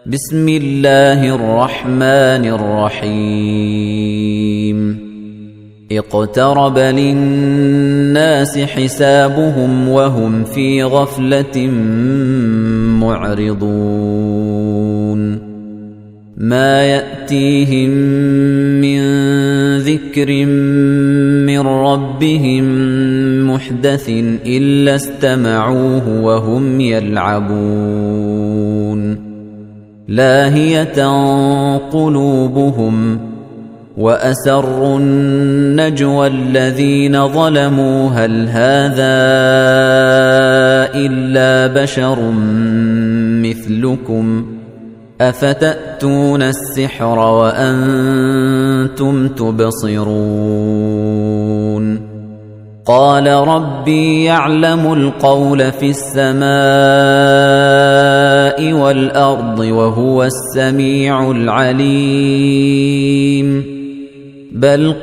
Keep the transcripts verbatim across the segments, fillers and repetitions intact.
بسم الله الرحمن الرحيم اقترب للناس حسابهم وهم في غفلة معرضون ما يأتيهم من ذكر من ربهم محدث إلا استمعوه وهم يلعبون لاهية قلوبهم وأسروا النجوى الذين ظلموا هل هذا إلا بشر مثلكم أفتأتون السحر وأنتم تبصرون قال ربي يعلم القول في السماء والأرض وهو السميع العليم بل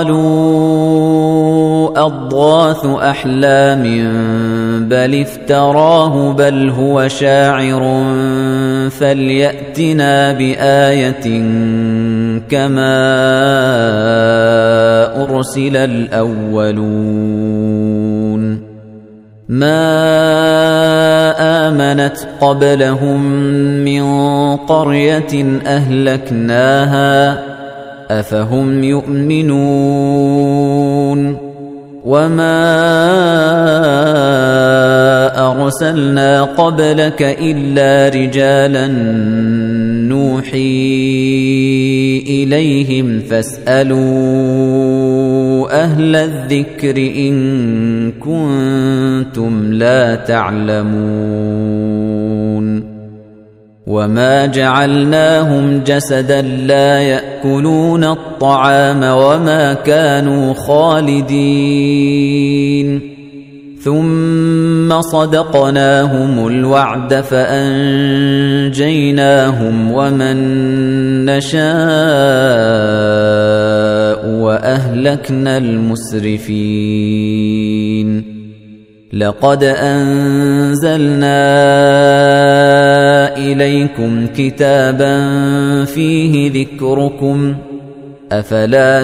قالوا أضغاث أحلام بل افتراه بل هو شاعر فليأتنا بآية كما أرسل الأولون ما آمنت قبلهم من قرية أهلكناها أفهم يؤمنون وما أرسلنا قبلك إلا رجالا نوحي إليهم فاسألوا أهل الذكر إن كنتم لا تعلمون وما جعلناهم جسدا لا يأكلون الطعام وما كانوا خالدين ثم صدقناهم الوعد فأنجيناهم ومن نشاء وأهلكنا المسرفين لقد أنزلنا إليكم كتابا فيه ذكركم أفلا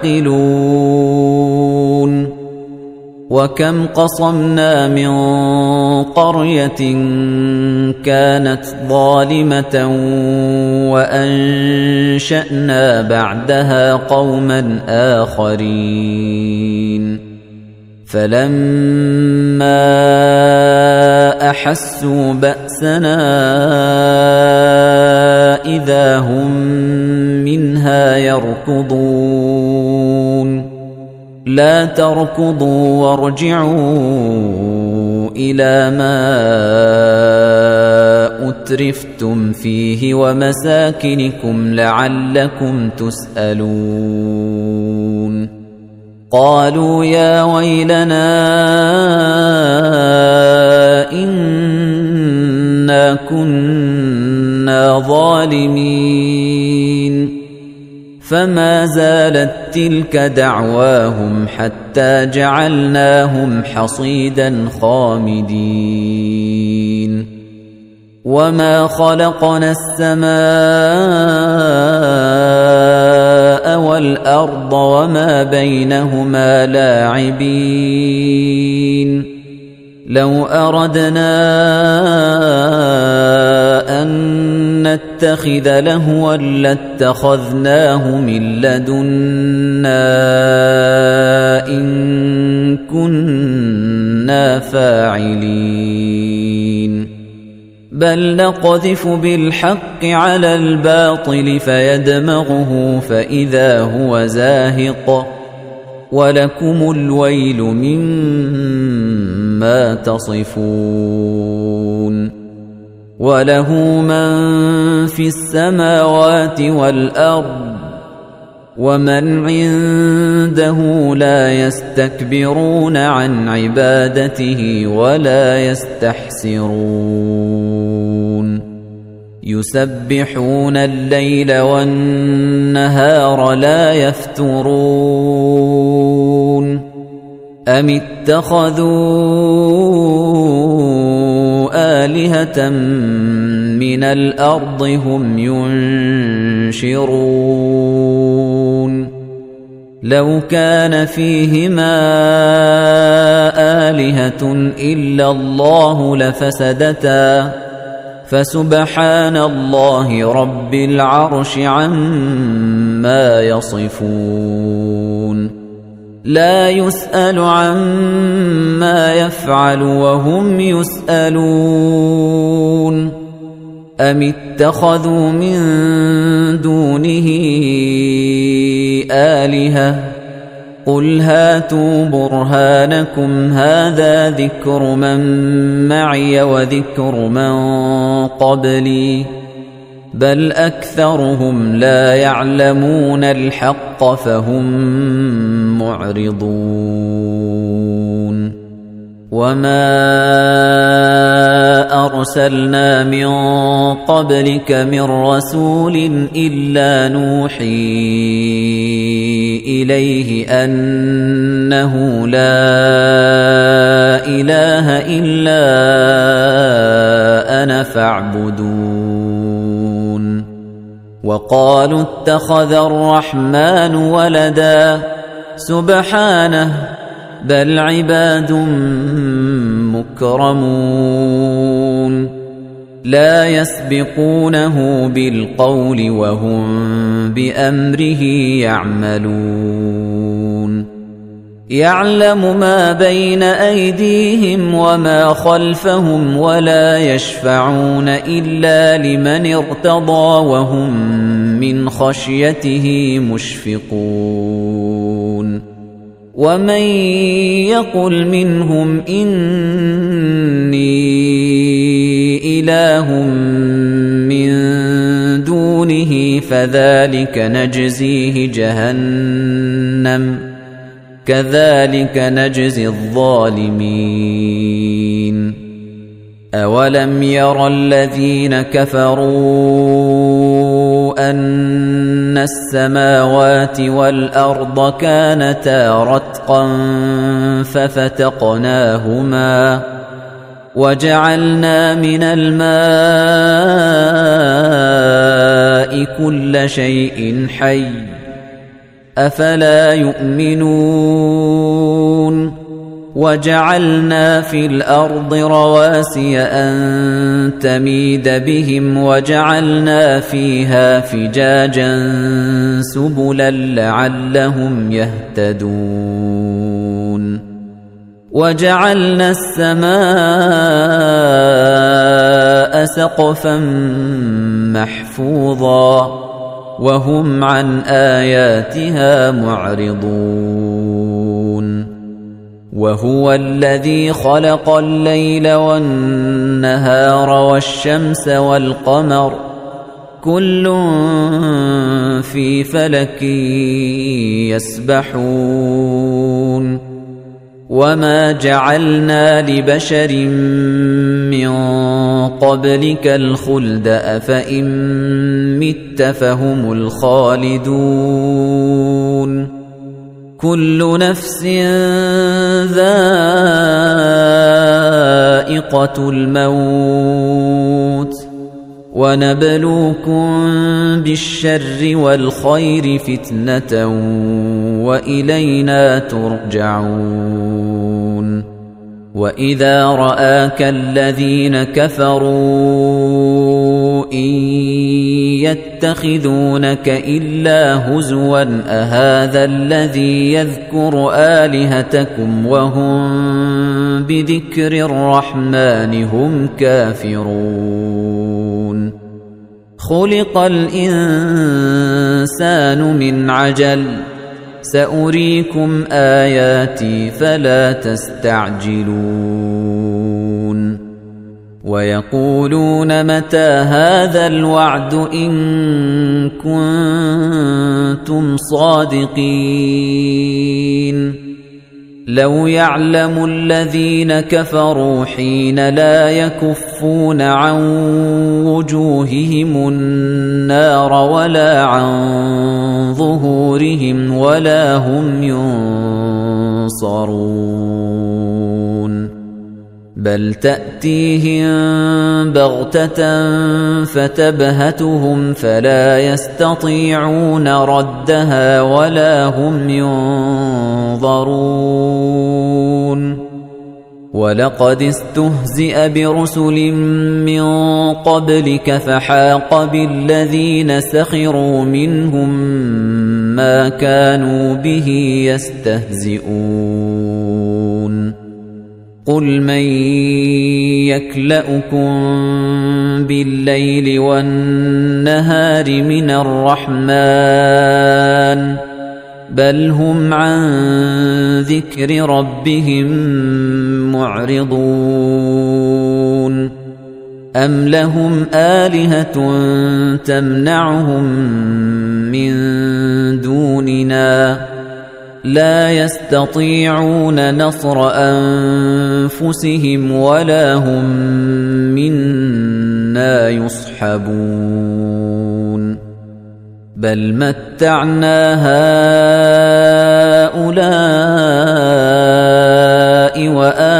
تعقلون وكم قصمنا من قرية كانت ظالمة وأنشأنا بعدها قوما آخرين فلما أحسوا بأسنا إذا هم منها يركضون لا تركضوا وارجعوا إلى ما أترفتم فيه ومساكنكم لعلكم تسألون قالوا يا ويلنا إنا كنا ظالمين فما زالت تلك دعواهم حتى جعلناهم حصيدا خامدين وما خلقنا السماء والأرض وما بينهما لاعبين لو أردنا أن نتخذ لهوا لاتخذناه من لدنا إن كنا فاعلين بل نقذف بالحق على الباطل فيدمغه فإذا هو زاهق ولكم الويل مما تصفون وله من في السماوات والأرض ومن عنده لا يستكبرون عن عبادته ولا يستحسرون يسبحون الليل والنهار لا يفترون أم اتخذوا آلهة من الأرض هم ينشرون لو كان فيهما آلهة إلا الله لفسدتا فسبحان الله رب العرش عما يصفون لا يسأل عما يفعل وهم يسألون أم اتخذوا من دونه آلهة قل هاتوا برهانكم هذا ذكر من معي وذكر من قبلي بل أكثرهم لا يعلمون الحق فهم معرضون وما أرسلنا من قبلك من رسول إلا نوحي إليه أنه لا إله إلا أنا فاعبدون وقالوا اتخذ الرحمن ولدا سبحانه بل عباد مكرمون لا يسبقونه بالقول وهم بأمره يعملون يعلم ما بين أيديهم وما خلفهم ولا يشفعون إلا لمن ارتضى وهم من خشيته مشفقون ومن يقل منهم إني إله من دونه فذلك نجزيه جهنم كذلك نجزي الظالمين أولم يرى الذين كفروا أن السماوات والأرض كانتا رتقا ففتقناهما وجعلنا من الماء كل شيء حي أفلا يؤمنون وجعلنا في الأرض رواسي أن تميد بهم وجعلنا فيها فجاجا سبلا لعلهم يهتدون وجعلنا السماء سقفا محفوظا وهم عن آياتها معرضون وهو الذي خلق الليل والنهار والشمس والقمر كل في فلك يسبحون وما جعلنا لبشر من قبلك الخلد أفإن مت فهم الخالدون كل نفس ذائقة الموت ونبلوكم بالشر والخير فتنة وإلينا ترجعون وإذا رآك الذين كفروا إن يتخذونك إلا هزوا أهذا الذي يذكر آلهتكم وهم بذكر الرحمن هم كافرون خلق الإنسان من عجل سأريكم آياتي فلا تستعجلون ويقولون متى هذا الوعد إن كنتم صادقين لو يعلم الذين كفروا حين لا يكفون عن وجوههم النار ولا عن ظهورهم ولا هم ينصرون بل تأتيهم بغتة فتبهتهم فلا يستطيعون ردها ولا هم ينظرون ولقد استهزئ برسل من قبلك فحاق بالذين سخروا منهم ما كانوا به يستهزئون قل من يكلؤكم بالليل والنهار من الرحمن بل هم عن ذكر ربهم معرضون أم لهم آلهة تمنعهم من دوننا لا يستطيعون نصر أنفسهم ولا هم منا يصحبون بل متعنا هؤلاء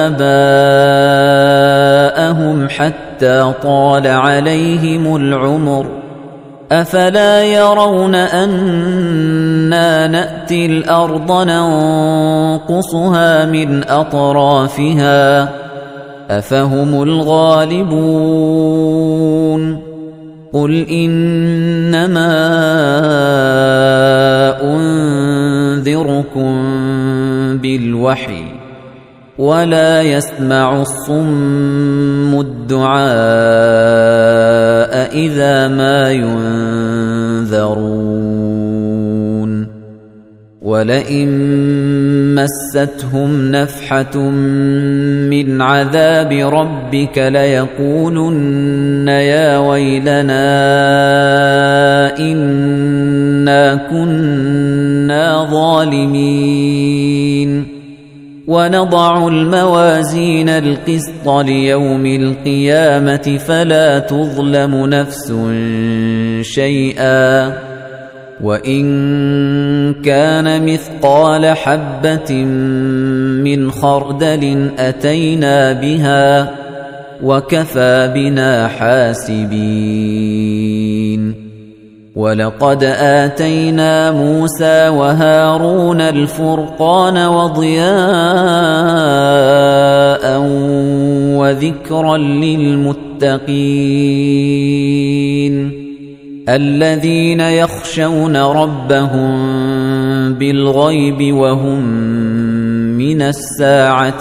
وآباءهم حتى طال عليهم العمر أفلا يرون أنا نأتي الأرض ننقصها من أطرافها أفهم الغالبون قل إنما أنذركم بالوحي ولا يسمع الصم الدعاء إذا ما ينذرون ولئن مستهم نفحة من عذاب ربك ليقولن يا ويلنا إنا كنا ظالمين ونضع الموازين القسط ليوم القيامة فلا تظلم نفس شيئا وإن كان مثقال حبة من خردل أتينا بها وكفى بنا حاسبين ولقد آتينا موسى وهارون الفرقان وضياء وذكرا للمتقين الذين يخشون ربهم بالغيب وهم من الساعة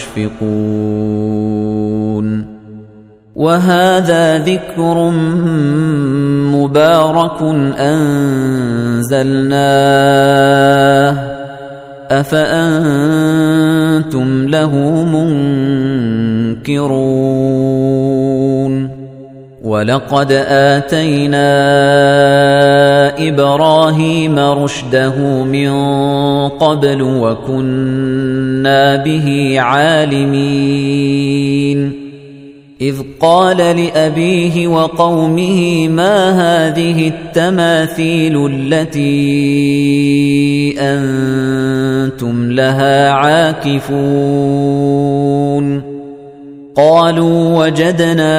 مشفقون وهذا ذكر مبارك أنزلناه أفأنتم له منكرون ولقد آتينا إبراهيم رشده من قبل وكنا به عالمين إذ قال لأبيه وقومه ما هذه التماثيل التي أنتم لها عاكفون قالوا وجدنا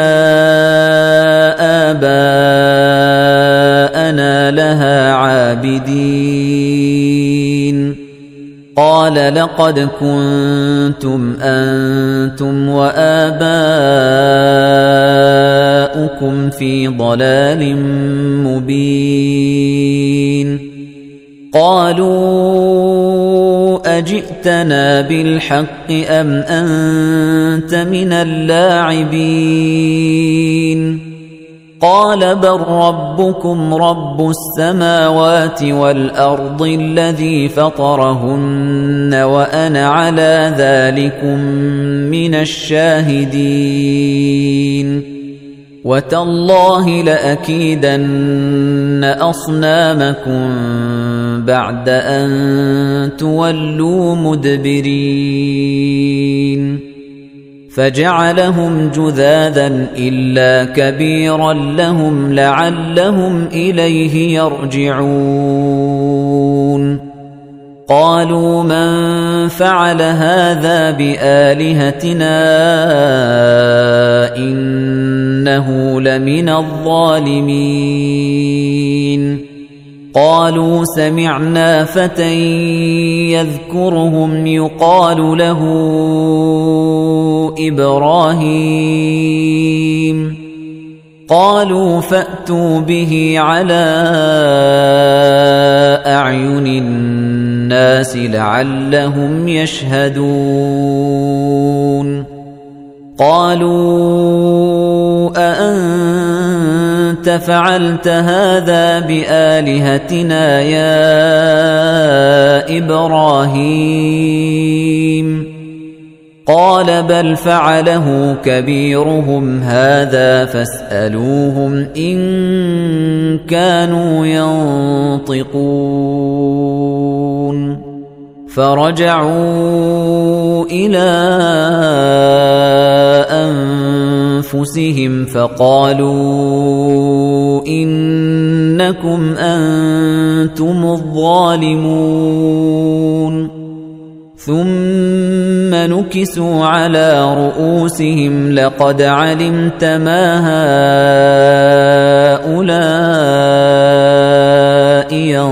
آباءنا لها عابدين قال لقد كنتم أنتم وآباؤكم في ضلال مبين قالوا أجئتنا بالحق أم أنت من اللاعبين قال بل ربكم رب السماوات والأرض الذي فطرهن وأنا على ذلكم من الشاهدين وتالله لأكيدن أصنامكم بعد أن تولوا مدبرين فجعلهم جذاذا إلا كبيرا لهم لعلهم إليه يرجعون قالوا من فعل هذا بآلهتنا إنه لمن الظالمين قالوا سمعنا فتى يذكرهم يقال له إبراهيم قالوا فأتوا به على أعين الناس لعلهم يشهدون قالوا أأنت فعلت هذا بآلهتنا يا إبراهيم قال بل فعله كبيرهم هذا فاسألوهم إن كانوا ينطقون فرجعوا إلى أنفسهم فقالوا إنكم أنتم الظالمون ثم نكسوا على رؤوسهم لقد علمت ما هؤلاء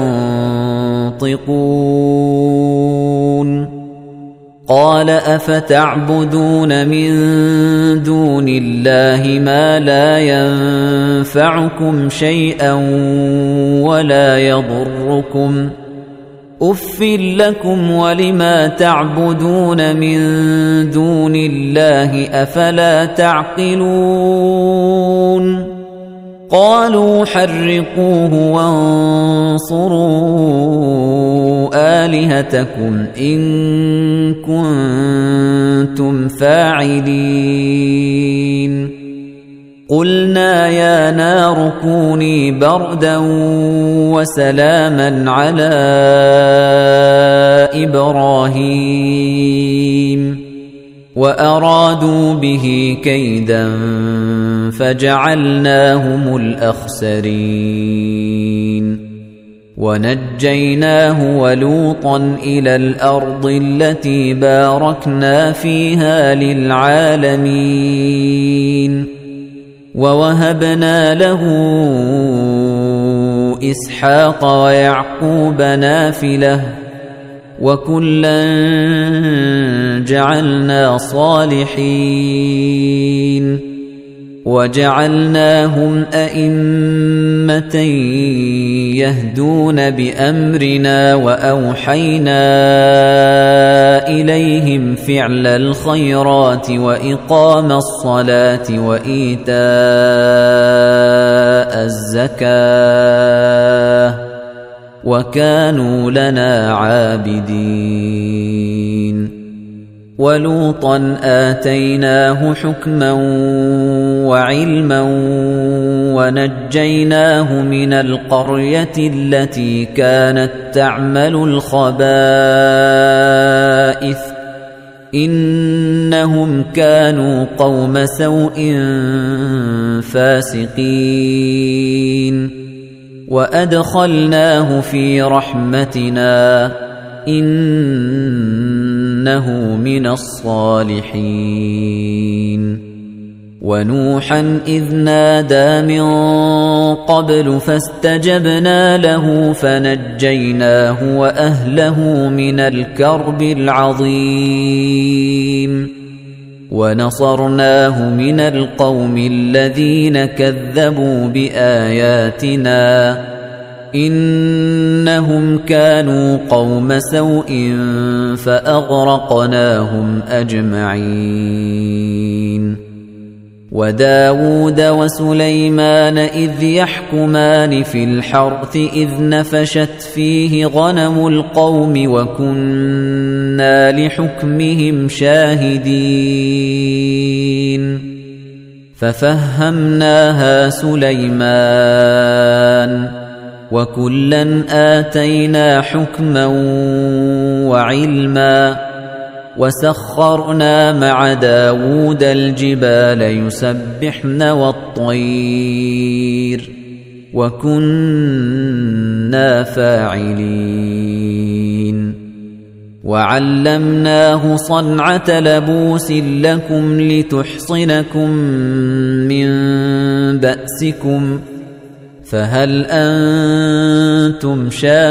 ينطقون قال أفتعبدون من دون الله ما لا ينفعكم شيئا ولا يضركم أُفٍّ لكم ولما تعبدون من دون الله أفلا تعقلون قالوا حرقوه وانصروا آلهتكم إن كنتم فاعلين قلنا يا نار كوني بردا وسلاما على إبراهيم وأرادوا به كيدا فجعلناهم الأخسرين ونجيناه ولوطا إلى الأرض التي باركنا فيها للعالمين ووهبنا له إسحاق ويعقوب نافلة وكلا جعلنا صالحين وجعلناهم أئمة يهدون بأمرنا وأوحينا إليهم فعل الخيرات وإقام الصلاة وإيتاء الزكاة وكانوا لنا عابدين ولوطا آتيناه حكما وعلما ونجيناه من القرية التي كانت تعمل الخبائث إنهم كانوا قوم سوء فاسقين وأدخلناه في رحمتنا إنه من الصالحين ونوحا إذ نادى من قبل فاستجبنا له فنجيناه وأهله من الكرب العظيم ونصرناه من القوم الذين كذبوا بآياتنا إنهم كانوا قوم سوء فأغرقناهم أجمعين وداود وسليمان إذ يحكمان في الحرث إذ نفشت فيه غنم القوم وكنا لحكمهم شاهدين ففهمناها سليمان وكلا آتينا حكما وعلما وسخرنا مع داود الجبال يسبحن والطير وكنا فاعلين وعلمناه صنعة لبوس لكم لتحصنكم من بأسكم فهل أنتم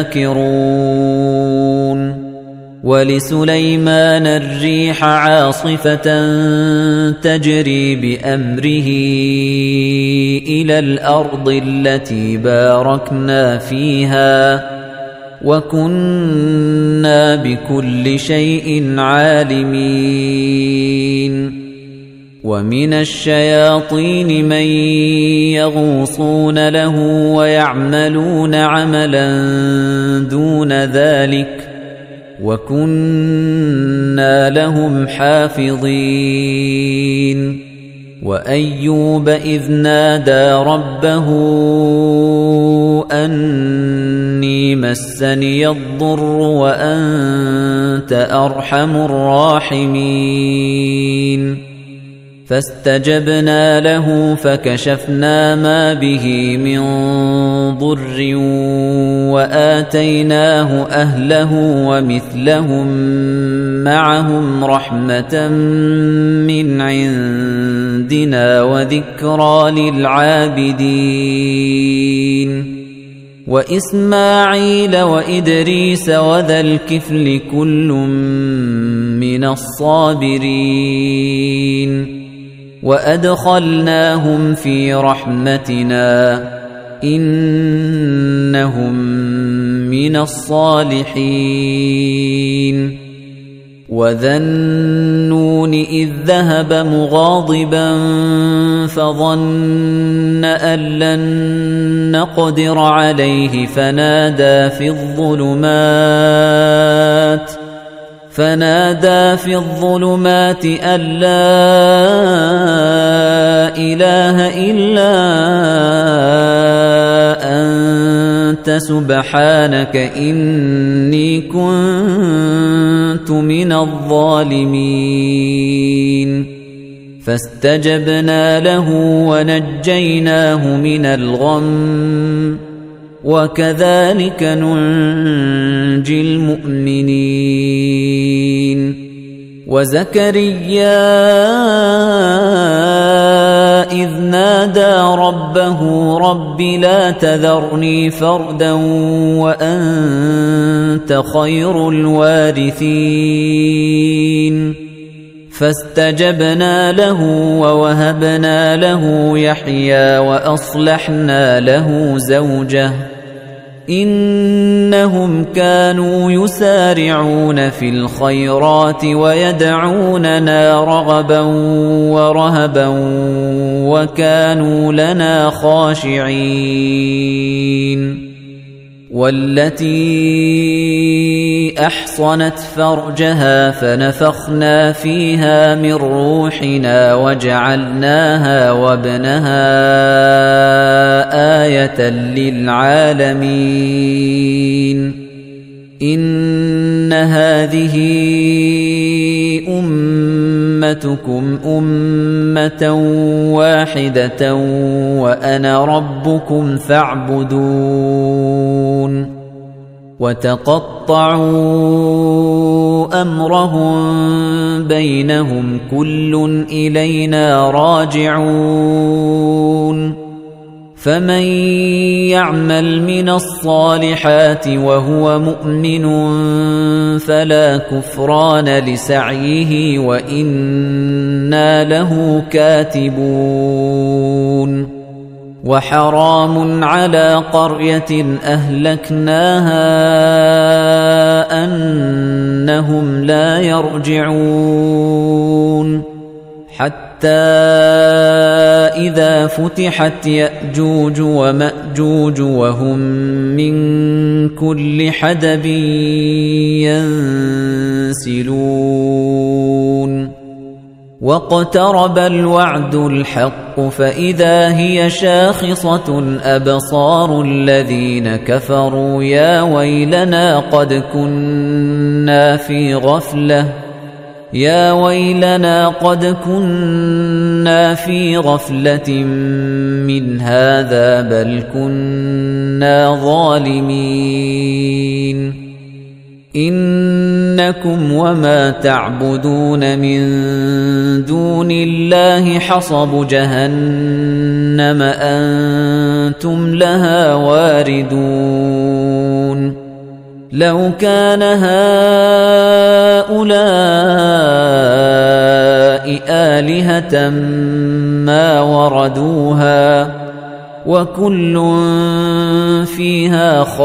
شاكرون ولسليمان الريح عاصفة تجري بأمره إلى الأرض التي باركنا فيها وكنا بكل شيء عالمين ومن الشياطين من يغوصون له ويعملون عملا دون ذلك وكنا لهم حافظين وأيوب إذ نادى ربه أني مسني الضر وأنت أرحم الراحمين فاستجبنا له فكشفنا ما به من ضر وآتيناه أهله ومثلهم معهم رحمة من عندنا وذكرى للعابدين وإسماعيل وإدريس وذا الكفل كل من الصابرين وأدخلناهم في رحمتنا إنهم من الصالحين وذا النون إذ ذهب مغاضبا فظن أن لن نقدر عليه فنادى في الظلمات فنادى في الظلمات أن لا إله إلا أنت سبحانك إني كنت من الظالمين فاستجبنا له ونجيناه من الغم وكذلك ننجي المؤمنين وزكريا إذ نادى ربه رب لا تذرني فردا وأنت خير الوارثين فاستجبنا له ووهبنا له يحيى وأصلحنا له زوجه إنهم كانوا يسارعون في الخيرات ويدعوننا رغبا ورهبا وكانوا لنا خاشعين والتي أحصنت فرجها فنفخنا فيها من روحنا وجعلناها وابنها آية للعالمين إن هذه أمتكم أمة واحدة وأنا ربكم فاعبدون وتقطعوا أمرهم بينهم كل إلينا راجعون فمن يعمل من الصالحات وهو مؤمن فلا كفران لسعيه وإنا له كاتبون وحرام على قرية أهلكناها أنهم لا يرجعون حتى إذا فتحت يأجوج ومأجوج وهم من كل حدب ينسلون واقترب الوعد الحق فإذا هي شاخصة أبصار الذين كفروا يا ويلنا قد كنا في غفلة يا ويلنا قد كنا في غفلة من هذا بل كنا ظالمين إن إنكم وما تعبدون من دون الله حصب جهنم أنتم لها واردون لو كان هؤلاء آلهة ما وردوها وكل فيها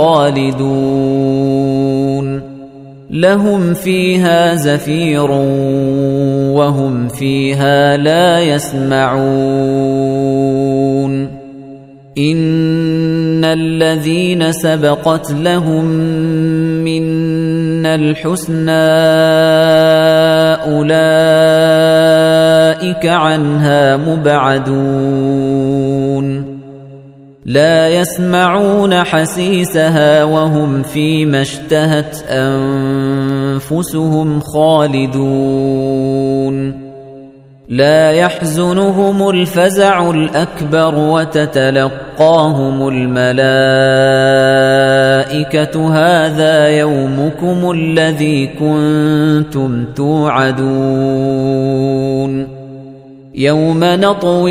خالدون لهم فيها زفير وهم فيها لا يسمعون إن الذين سبقت لهم منا الحسنى أولئك عنها مبعدون لا يسمعون حسيسها وهم فيما اشتهت أنفسهم خالدون لا يحزنهم الفزع الأكبر وتتلقاهم الملائكة هذا يومكم الذي كنتم توعدون يوم نطوي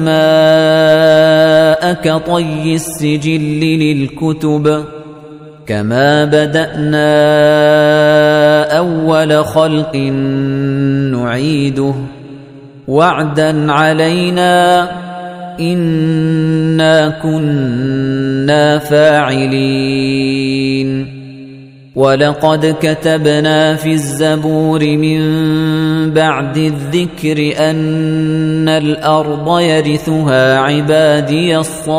السماء كطي السجل للكتب كما بدأنا أول خلق نعيده وعدا علينا إنا كنا فاعلين ولقد كتبنا في الزبور من بعد الذكر أن الأرض يرثها عبادي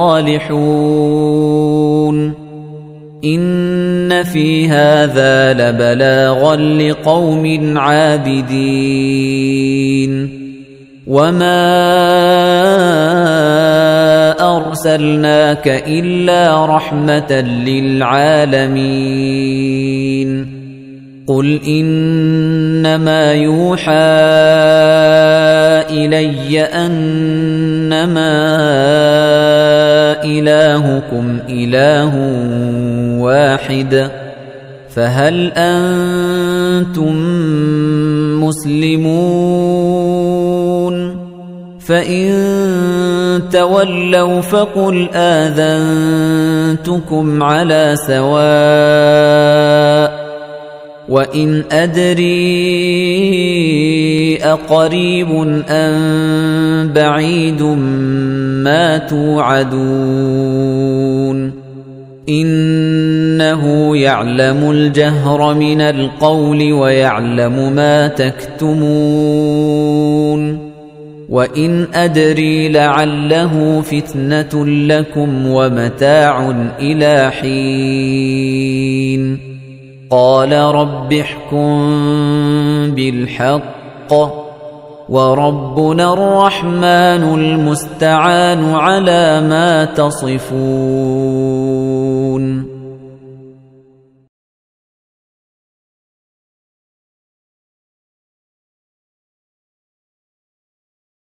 الصالحون إن في هذا لبلاغا لقوم عابدين وما أرسلناك إلا رحمة للعالمين قل إنما يوحى إلي أنما إلهكم إله واحد فهل أنتم مسلمون فإن تولوا فقل آذنتكم على سواء وإن أدري أقريب أم بعيد ما توعدون إنه يعلم الجهر من القول ويعلم ما تكتمون وإن أدري لعله فتنة لكم ومتاع إلى حين قال رب احكم بالحق وربنا الرحمن المستعان على ما تصفون